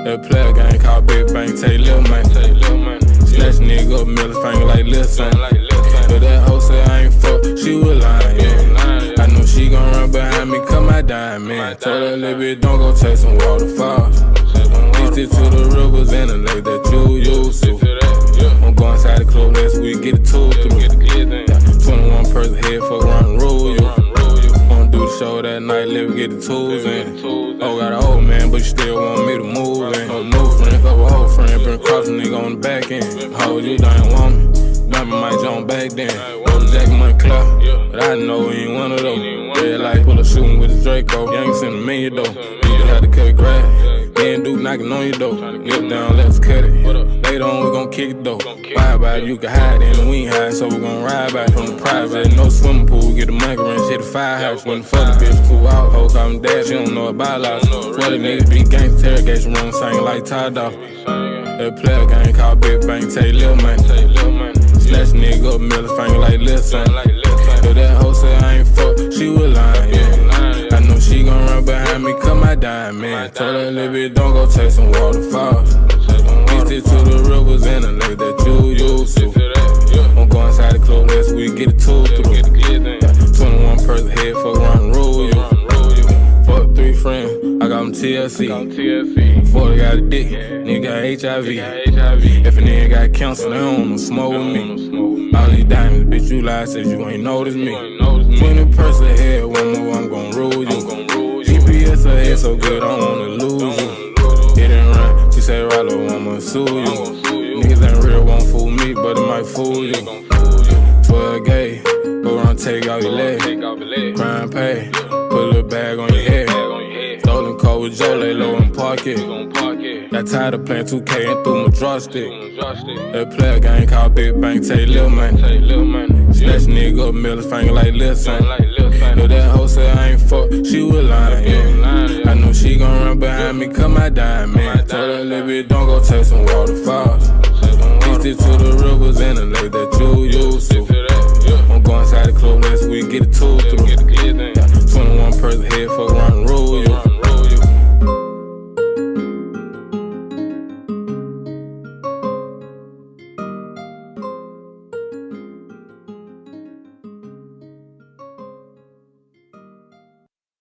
That player gang called Big Bang, take Lil Man. Snatch nigga up, middle finger like Lil Son. But that hoe say I ain't fuck, she was lying, yeah. I know she gon' run behind me, cut my diamond. Told her little bitch, don't go chase some waterfalls. Beat it to the rivers and the lake that you used to. I'm going inside the club last week, get a tool through. 21 person head, fuck around the rule, you. Wanna do the show that night, live, get the tools in. Oh, got an old man, but you still want me to move in. Oh, new friend, couple old friend, been crossing nigga on the back end. How you don't want me? Remember my John back then. Jack money clout, but I know he ain't one of those. Red light, pull up shooting with his Draco. You ain't seen a million though. You just had to cut grass. Me and Duke knocking on your door. Lift down, let's cut it. Later on, we gon' kick it though. Ride by it, you can hide in, and we ain't hide, so we gon' ride by it from the private. No swimming pool, get the monkey wrench, hit the firehouse. When the fuck the bitch cool out, hoe call me dad, she don't know about loss. For the niggas be gang interrogation room, singing like Todd off. That player gang called Big Bang, take Lil Man. Snatch nigga up, middle finger like Lil Son. But that hoe say I ain't fuck, she was lying, yeah. I know she gon' run behind me, cut my diamond. Told her little bitch, don't go chase some waterfalls. Beat it to the rivers and the lake that you used to. I'm going inside the club last week, get a tool through. 21 person head, fuck around the rule, you. Fuck 3 friends, I got them TLC. 40 got a dick, nigga got HIV. If a nigga got cancer, they don't wanna smoke with me. All these diamonds, bitch, you lied, said you ain't notice me. 20 person head, one more, I'm gon' rule you. GPS ahead so good, I don't wanna lose you. Hit and run, she say Rylo, I'ma sue you. Niggas ain't real, won't fool me, but it might fool you. 12 gay, go around, take out your leg. Crime pay, put a little bag on your head. Stolen cold with Joe, lay low and park it. Got tired of playing 2K and threw my drawstick. That player gang called Big Bang, take Lil Man. Snatch nigga up, middle finger like Lil Son. But that hoe say I ain't fuck, she was lying, yeah. I know she gon' run behind me, cut my diamond. Told her little bitch, don't go chase some waterfalls. Beat it to the rivers and the lake that you used to. I'm going inside the club last week, get a tool through.